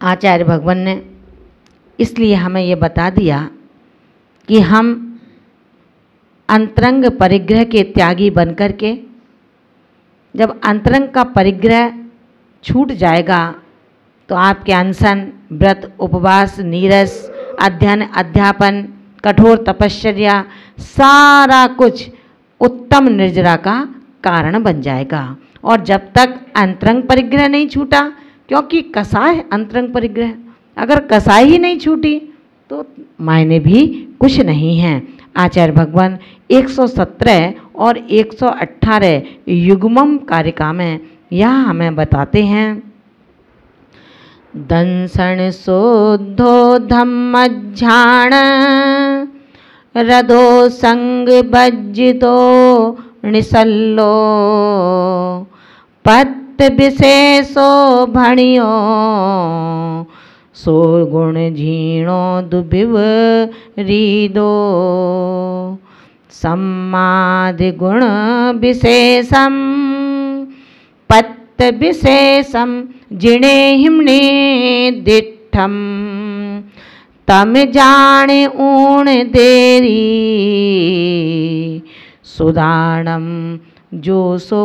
आचार्य भगवान ने इसलिए हमें ये बता दिया कि हम अंतरंग परिग्रह के त्यागी बनकर के, जब अंतरंग का परिग्रह छूट जाएगा तो आपके अनशन, व्रत, उपवास, नीरस, अध्ययन, अध्यापन, कठोर तपश्चर्या सारा कुछ उत्तम निर्जरा का कारण बन जाएगा। और जब तक अंतरंग परिग्रह नहीं छूटा, क्योंकि कसाय अंतरंग परिग्रह, अगर कसाय ही नहीं छूटी तो मायने भी कुछ नहीं हैं। आचार्य भगवान 117 और 118 युग्मम कारिका में यह हमें बताते हैं। दंसन शोद्धो धम्मज्झाण रदो संग बज्जितो निसल्लो पत्त विशेषो भणियो सो गुण झीणो दुबिव रीदो सम्मादि गुण विशेषम पत्त विशेषम जिणे हिमने दिठम तम जाने ऊण देरी सुदानम जो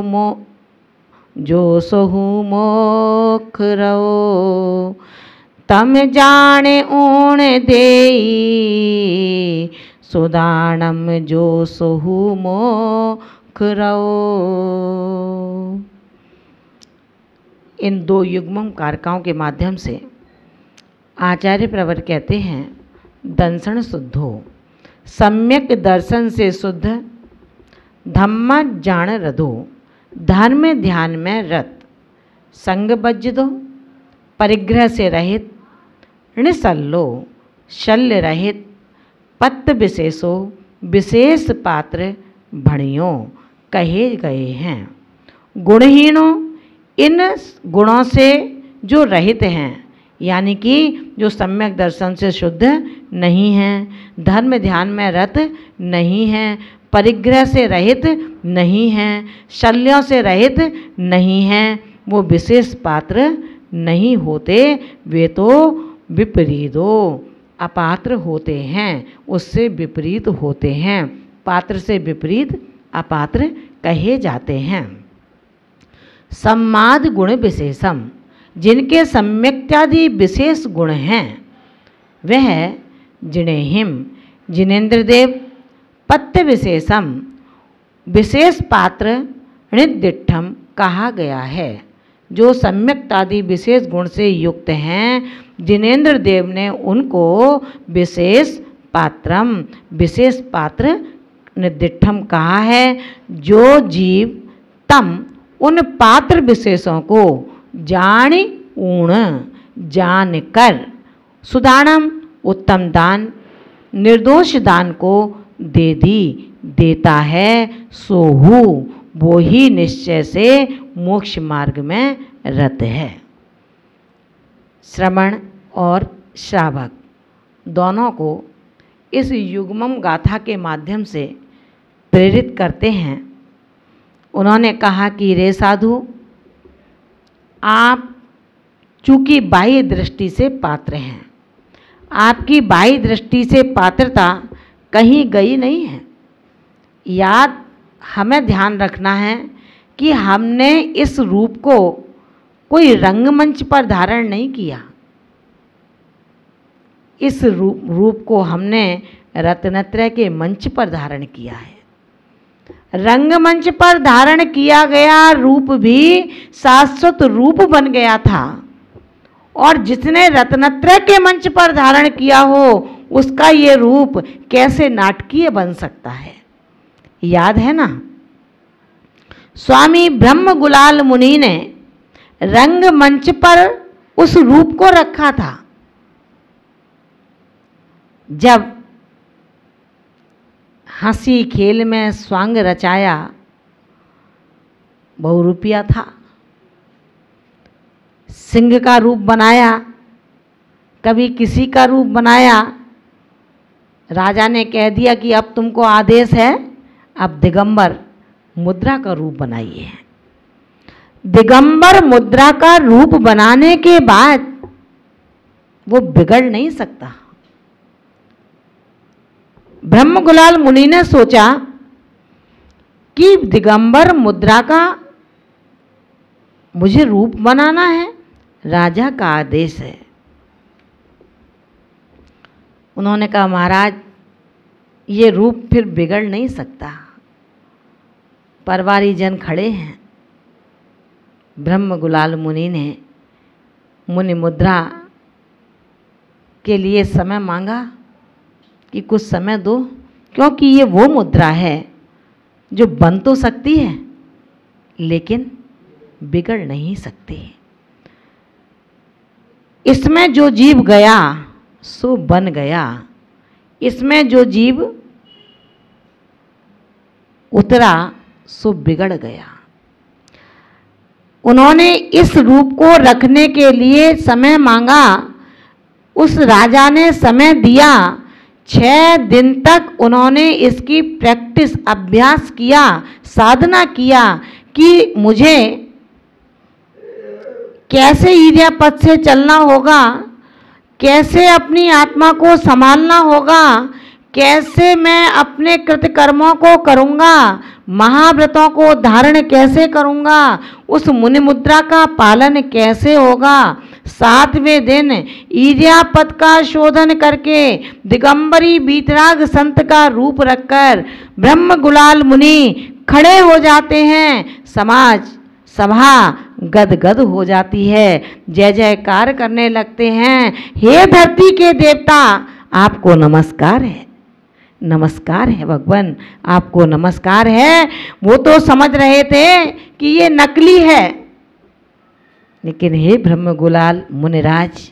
सोहु मोख रहो तम जाने ऊण देई सुदानम जो सोहु मोख रहो। इन दो युग्मम कारकाओं के माध्यम से आचार्य प्रवर कहते हैं, दंसन शुद्धो, सम्यक दर्शन से शुद्ध, धम्मा जान रधो, धर्म ध्यान में रत, संग बज्ज दो, परिग्रह से रहित, निसल्लो, शल्य रहित, पत्त विशेषो, विशेष पात्र भणियों कहे गए हैं। गुणहीनों, इन गुणों से जो रहित हैं, यानी कि जो सम्यक दर्शन से शुद्ध नहीं हैं, धर्म ध्यान में रत नहीं हैं, परिग्रह से रहित नहीं हैं, शल्यों से रहित नहीं हैं, वो विशेष पात्र नहीं होते, वे तो विपरीतो अपात्र होते हैं, उससे विपरीत होते हैं, पात्र से विपरीत अपात्र कहे जाते हैं। सम्माद गुण विशेषम, जिनके सम्यक्त्यादि विशेष गुण हैं, वह जिणेहिम जिनेन्द्र देव, पत्य विशेषम विशेष पात्र निदिठम कहा गया है। जो सम्यक्तादि विशेष गुण से युक्त हैं, जिनेन्द्र देव ने उनको विशेष पात्रम विशेष पात्र निदिठम कहा है। जो जीव तम उन पात्र विशेषों को जानि ऊण जान कर, सुदानम उत्तम दान, निर्दोष दान को देता है, सोहु वो ही निश्चय से मोक्ष मार्ग में रत है। श्रवण और श्रावक दोनों को इस युग्मम गाथा के माध्यम से प्रेरित करते हैं। उन्होंने कहा कि रे साधु, आप चूँकि बाह्य दृष्टि से पात्र हैं, आपकी बाह्य दृष्टि से पात्रता कहीं गई नहीं है। याद हमें ध्यान रखना है कि हमने इस रूप को कोई रंगमंच पर धारण नहीं किया, इस रूप को हमने रत्नत्रय के मंच पर धारण किया है। रंगमंच पर धारण किया गया रूप भी शाश्वत रूप बन गया था, और जिसने रत्नत्रय के मंच पर धारण किया हो उसका ये रूप कैसे नाटकीय बन सकता है। याद है ना, स्वामी ब्रह्म गुलाल मुनि ने रंगमंच पर उस रूप को रखा था। जब हंसी खेल में स्वांग रचाया बहुरूपिया था, सिंह का रूप बनाया, कभी किसी का रूप बनाया। राजा ने कह दिया कि अब तुमको आदेश है, अब दिगंबर मुद्रा का रूप बनाइए। दिगंबर मुद्रा का रूप बनाने के बाद वो बिगड़ नहीं सकता। ब्रह्म गुलाल मुनि ने सोचा कि दिगंबर मुद्रा का मुझे रूप बनाना है, राजा का आदेश है। उन्होंने कहा महाराज ये रूप फिर बिगड़ नहीं सकता। परवारी जन खड़े हैं। ब्रह्म गुलाल मुनि ने मुनि मुद्रा के लिए समय मांगा कि कुछ समय दो, क्योंकि ये वो मुद्रा है जो बन तो सकती है लेकिन बिगड़ नहीं सकती। इसमें जो जीव गया सो बन गया, इसमें जो जीव उतरा सो बिगड़ गया। उन्होंने इस रूप को रखने के लिए समय मांगा। उस राजा ने समय दिया। 6 दिन तक उन्होंने इसकी प्रैक्टिस, अभ्यास किया, साधना किया कि मुझे कैसे ईर्ष्यापद से चलना होगा, कैसे अपनी आत्मा को संभालना होगा, कैसे मैं अपने कृतकर्मों को करूँगा, महाव्रतों को धारण कैसे करूँगा, उस मुनि मुद्रा का पालन कैसे होगा। 7वें दिन ईर्ष्यापद का शोधन करके दिगंबरी बीतराग संत का रूप रखकर ब्रह्म गुलाल मुनि खड़े हो जाते हैं। समाज सभा गदगद हो जाती है, जय जयकार करने लगते हैं। हे धरती के देवता आपको नमस्कार है, नमस्कार है भगवान, आपको नमस्कार है। वो तो समझ रहे थे कि ये नकली है, लेकिन हे ब्रह्म गुलाल मुनिराज,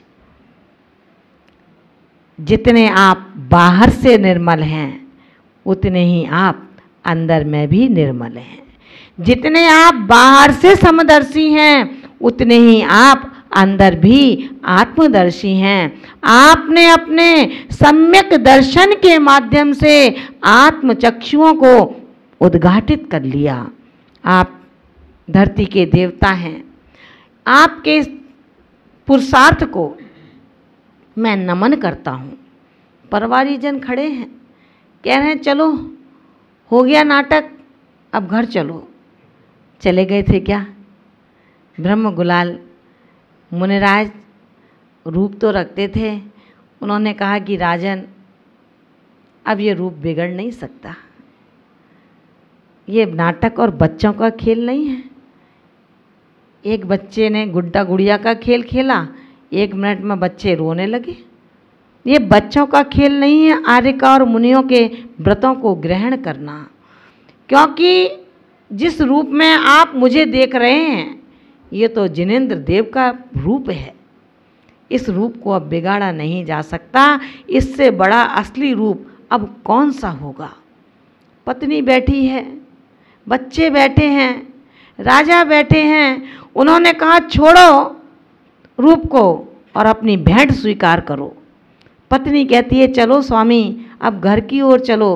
जितने आप बाहर से निर्मल हैं उतने ही आप अंदर में भी निर्मल हैं। जितने आप बाहर से समदर्शी हैं उतने ही आप अंदर भी आत्मदर्शी हैं। आपने अपने सम्यक दर्शन के माध्यम से आत्मचक्षुओं को उद्घाटित कर लिया। आप धरती के देवता हैं। आपके पुरुषार्थ को मैं नमन करता हूँ। परवारी जन खड़े हैं, कह रहे हैं चलो हो गया नाटक, अब घर चलो। चले गए थे क्या? ब्रह्म गुलाल मुनिराज रूप तो रखते थे। उन्होंने कहा कि राजन अब ये रूप बिगड़ नहीं सकता, ये नाटक और बच्चों का खेल नहीं है। एक बच्चे ने गुड्डा गुड़िया का खेल खेला, 1 मिनट में बच्चे रोने लगे। ये बच्चों का खेल नहीं है आर्य का और मुनियों के व्रतों को ग्रहण करना। क्योंकि जिस रूप में आप मुझे देख रहे हैं ये तो जिनेंद्र देव का रूप है। इस रूप को अब बिगाड़ा नहीं जा सकता। इससे बड़ा असली रूप अब कौन सा होगा? पत्नी बैठी है, बच्चे बैठे हैं, राजा बैठे हैं। उन्होंने कहा छोड़ो रूप को और अपनी भेंट स्वीकार करो। पत्नी कहती है चलो स्वामी अब घर की ओर चलो।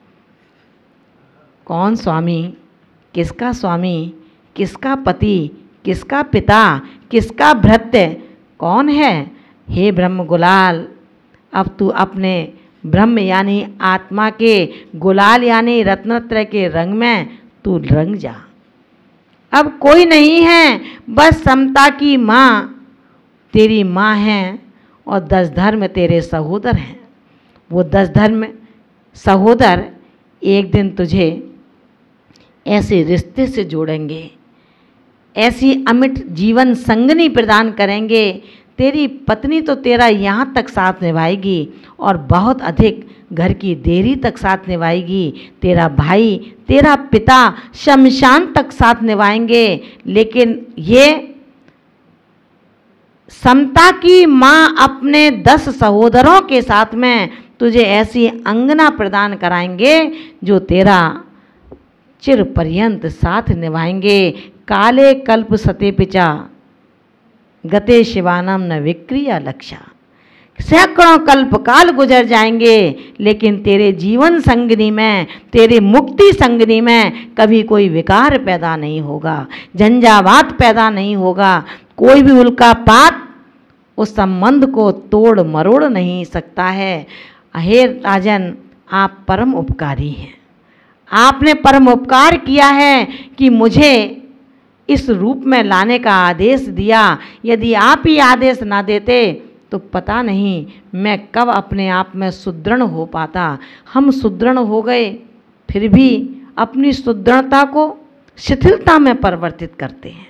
कौन स्वामी? किसका स्वामी? किसका पति? किसका पिता? किसका भृत्य? कौन है? हे ब्रह्म गुलाल, अब तू अपने ब्रह्म यानी आत्मा के गुलाल यानी रत्नत्रय के रंग में तू रंग जा। अब कोई नहीं है, बस समता की माँ तेरी माँ है और 10 धर्म तेरे सहोदर हैं। वो 10 धर्म सहोदर एक दिन तुझे ऐसे रिश्ते से जोड़ेंगे, ऐसी अमिट जीवन संगनी प्रदान करेंगे। तेरी पत्नी तो तेरा यहाँ तक साथ निभाएगी और बहुत अधिक घर की देरी तक साथ निभाएगी। तेरा भाई, तेरा पिता शमशान तक साथ निभाएंगे। लेकिन ये समता की माँ अपने 10 सहोदरों के साथ में तुझे ऐसी अंगना प्रदान कराएंगे जो तेरा चिर पर्यंत साथ निभाएंगे। काले कल्प सते पिचा गते शिवानम न विक्रिया लक्षा। सैकड़ों कल्प काल गुजर जाएंगे लेकिन तेरे जीवन संगनी में, तेरे मुक्ति संगनी में कभी कोई विकार पैदा नहीं होगा, झंझावात पैदा नहीं होगा, कोई भी उल्कापात उस संबंध को तोड़ मरोड़ नहीं सकता है। हे राजन, आप परम उपकारी हैं। आपने परम उपकार किया है कि मुझे इस रूप में लाने का आदेश दिया। यदि आप ही आदेश ना देते तो पता नहीं मैं कब अपने आप में सुदृढ़ हो पाता। हम सुदृढ़ हो गए, फिर भी अपनी सुदृढ़ता को शिथिलता में परिवर्तित करते हैं।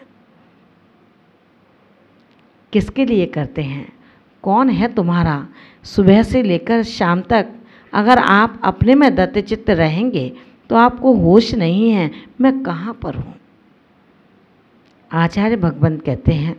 किसके लिए करते हैं? कौन है तुम्हारा? सुबह से लेकर शाम तक अगर आप अपने में दत्तचित्त रहेंगे तो आपको होश नहीं है मैं कहाँ पर हूँ। आचार्य भगवंत कहते हैं,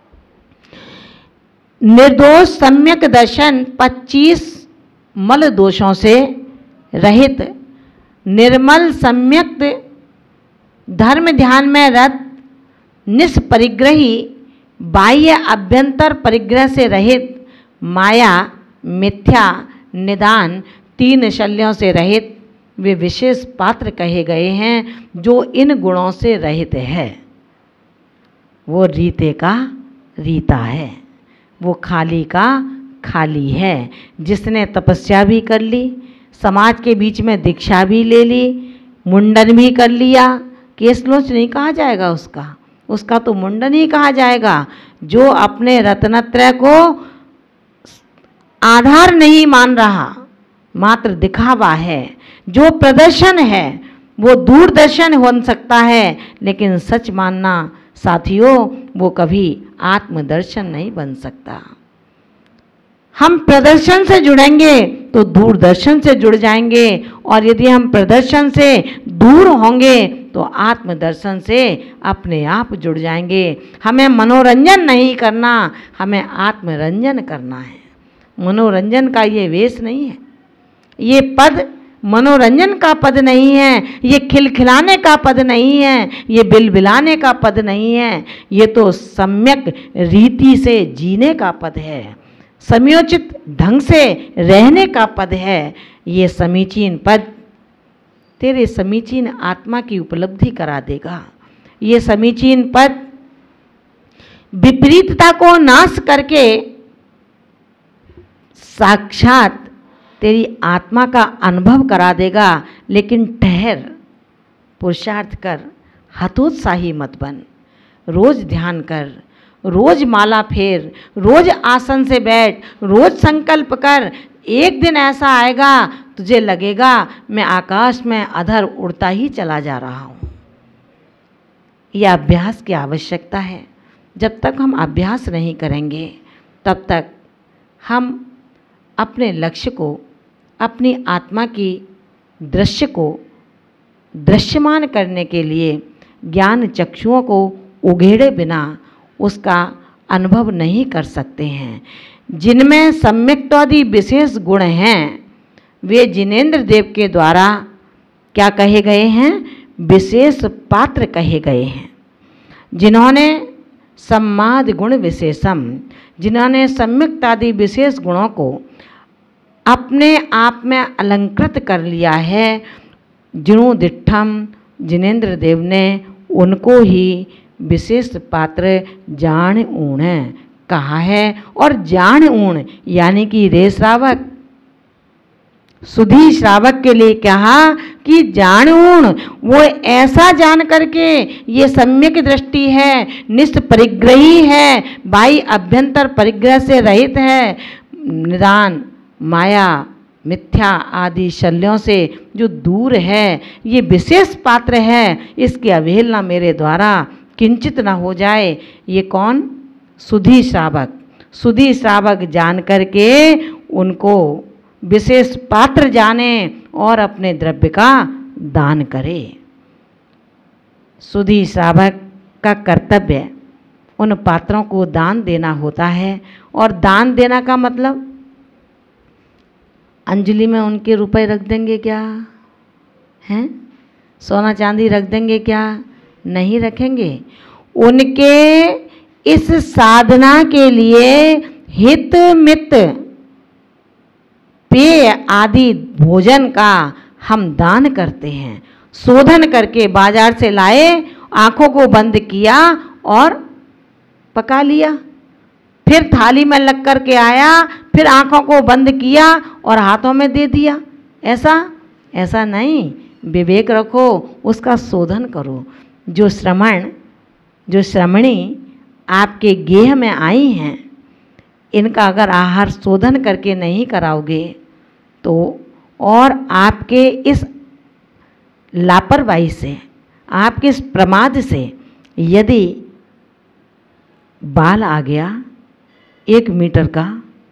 निर्दोष सम्यक दर्शन 25 मल दोषों से रहित, निर्मल सम्यक धर्म ध्यान में रत, निष्परिग्रही बाह्य अभ्यंतर परिग्रह से रहित, माया मिथ्या निदान 3 शल्यों से रहित, वे विशेष पात्र कहे गए हैं जो इन गुणों से रहित है। वो रीते का रीता है, वो खाली का खाली है। जिसने तपस्या भी कर ली, समाज के बीच में दीक्षा भी ले ली, मुंडन भी कर लिया, केस लोच नहीं कहा जाएगा उसका तो मुंडन ही कहा जाएगा। जो अपने रत्नत्रय को आधार नहीं मान रहा, मात्र दिखावा है, जो प्रदर्शन है वो दूरदर्शन हो सकता है, लेकिन सच मानना साथियों वो कभी आत्मदर्शन नहीं बन सकता। हम प्रदर्शन से जुड़ेंगे तो दूरदर्शन से जुड़ जाएंगे, और यदि हम प्रदर्शन से दूर होंगे तो आत्मदर्शन से अपने आप जुड़ जाएंगे। हमें मनोरंजन नहीं करना, हमें आत्मरंजन करना है। मनोरंजन का ये वेश नहीं है, ये पद मनोरंजन का पद नहीं है, ये खिलखिलाने का पद नहीं है, ये बिलबिलाने का पद नहीं है, ये तो सम्यक रीति से जीने का पद है, समयोचित ढंग से रहने का पद है। ये समीचीन पद तेरे समीचीन आत्मा की उपलब्धि करा देगा। ये समीचीन पद विपरीतता को नाश करके साक्षात तेरी आत्मा का अनुभव करा देगा। लेकिन ठहर, पुरुषार्थ कर, हतोत्साही मत बन। रोज ध्यान कर, रोज माला फेर, रोज आसन से बैठ, रोज संकल्प कर। एक दिन ऐसा आएगा तुझे लगेगा मैं आकाश में अधर उड़ता ही चला जा रहा हूँ। यह अभ्यास की आवश्यकता है। जब तक हम अभ्यास नहीं करेंगे तब तक हम अपने लक्ष्य को, अपनी आत्मा की दृश्य को दृश्यमान करने के लिए ज्ञान चक्षुओं को उघेड़े बिना उसका अनुभव नहीं कर सकते हैं। जिनमें सम्यक्त्वादि विशेष गुण हैं वे जिनेंद्र देव के द्वारा क्या कहे गए हैं? विशेष पात्र कहे गए हैं। जिन्होंने सम्माद गुण विशेषम, जिन्होंने सम्यक्तादि विशेष गुणों को अपने आप में अलंकृत कर लिया है, जिनु दिट्ठम जिनेंद्र देव ने उनको ही विशेष पात्र जान ऊण कहा है। और जान ऊण यानी कि रे श्रावक, सुधी श्रावक के लिए कहा कि जान ऊण, वो ऐसा जान करके ये सम्यक दृष्टि है, निष्परिग्रही है, बाह्य अभ्यंतर परिग्रह से रहित है, निदान माया मिथ्या आदि शल्यों से जो दूर है, ये विशेष पात्र है। इसकी अवहेलना मेरे द्वारा किंचित न हो जाए। ये कौन? सुधी श्रावक। सुधी श्रावक जान करके उनको विशेष पात्र जाने और अपने द्रव्य का दान करे। सुधी श्रावक का कर्तव्य उन पात्रों को दान देना होता है। और दान देना का मतलब अंजलि में उनके रुपए रख देंगे क्या? हैं? सोना चांदी रख देंगे क्या? नहीं रखेंगे। उनके इस साधना के लिए हित मित पेय आदि भोजन का हम दान करते हैं। शोधन करके बाजार से लाए, आंखों को बंद किया और पका लिया, फिर थाली में लग कर के आया, फिर आंखों को बंद किया और हाथों में दे दिया। ऐसा नहीं, विवेक रखो, उसका शोधन करो। जो श्रमणी आपके गेह में आई हैं, इनका अगर आहार शोधन करके नहीं कराओगे तो, और आपके इस लापरवाही से, आपके इस प्रमाद से यदि बाल आ गया 1 मीटर का,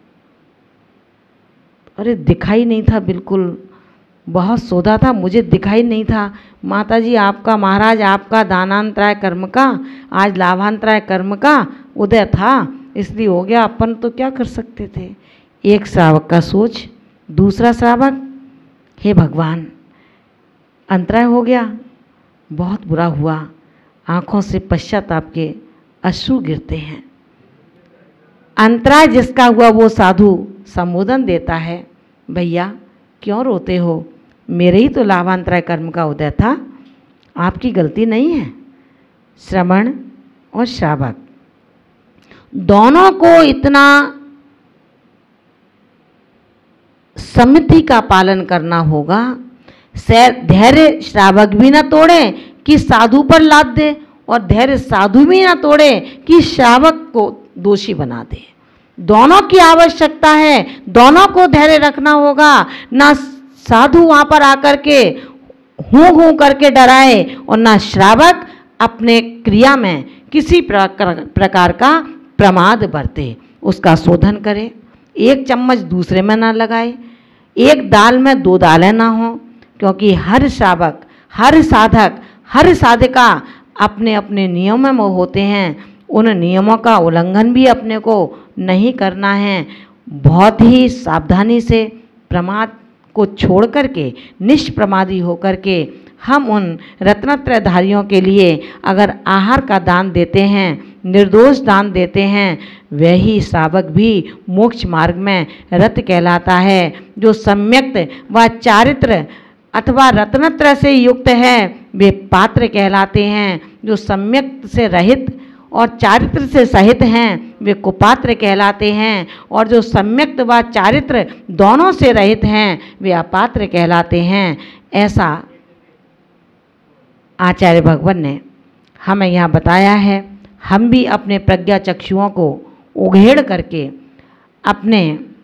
अरे दिखाई नहीं था, बिल्कुल बहुत सोधा था, मुझे दिखाई नहीं था। माताजी आपका, महाराज आपका दानांतराय कर्म का, आज लाभांतराय कर्म का उदय था, इसलिए हो गया, अपन तो क्या कर सकते थे। एक श्रावक का सोच, दूसरा श्रावक, हे भगवान अंतराय हो गया, बहुत बुरा हुआ, आँखों से पश्चाताप के अश्रु गिरते हैं। अंतराय जिसका हुआ वो साधु संबोधन देता है, भैया क्यों रोते हो, मेरे ही तो लाभांतराय कर्म का उदय था, आपकी गलती नहीं है। श्रमण और श्रावक दोनों को इतना समिति का पालन करना होगा। धैर्य श्रावक भी ना तोड़े कि साधु पर लाद दे, और धैर्य साधु भी ना तोड़े कि श्रावक को दोषी बना दे। दोनों की आवश्यकता है, दोनों को धैर्य रखना होगा। ना साधु वहाँ पर आकर के हूँ करके डराए, और ना श्रावक अपने क्रिया में किसी प्रकार का प्रमाद बरते, उसका शोधन करे। 1 चम्मच दूसरे में ना लगाए, 1 दाल में 2 दालें ना हों, क्योंकि हर श्रावक, हर साधक, हर साधिका अपने अपने नियमों में होते हैं। उन नियमों का उल्लंघन भी अपने को नहीं करना है। बहुत ही सावधानी से प्रमाद को छोड़ करके निष्प्रमादी होकर के हम उन रत्नत्रयधारियों के लिए अगर आहार का दान देते हैं, निर्दोष दान देते हैं, वही श्रावक भी मोक्ष मार्ग में रत कहलाता है। जो सम्यक्त व चारित्र अथवा रत्नत्रय से युक्त है वे पात्र कहलाते हैं। जो सम्यक्त से रहित और चारित्र से सहित हैं वे कुपात्र कहलाते हैं, और जो सम्यक्त व चारित्र दोनों से रहित हैं वे अपात्र कहलाते हैं। ऐसा आचार्य भगवान ने हमें यहाँ बताया है। हम भी अपने प्रज्ञा चक्षुओं को उघेड़ करके अपने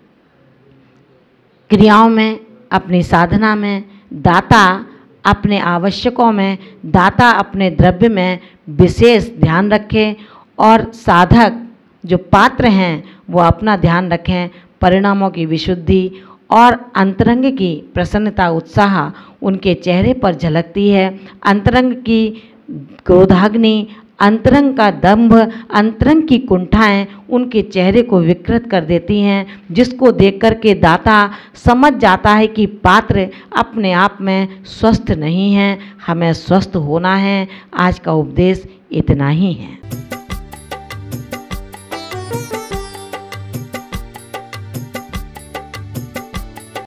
क्रियाओं में, अपनी साधना में, दाता अपने आवश्यकों में, दाता अपने द्रव्य में विशेष ध्यान रखें, और साधक जो पात्र हैं वो अपना ध्यान रखें। परिणामों की विशुद्धि और अंतरंग की प्रसन्नता, उत्साह उनके चेहरे पर झलकती है। अंतरंग की क्रोधाग्नि, अंतरंग का दंभ, अंतरंग की कुंठाएं उनके चेहरे को विकृत कर देती हैं, जिसको देख कर के दाता समझ जाता है कि पात्र अपने आप में स्वस्थ नहीं है, हमें स्वस्थ होना है। आज का उपदेश इतना ही है।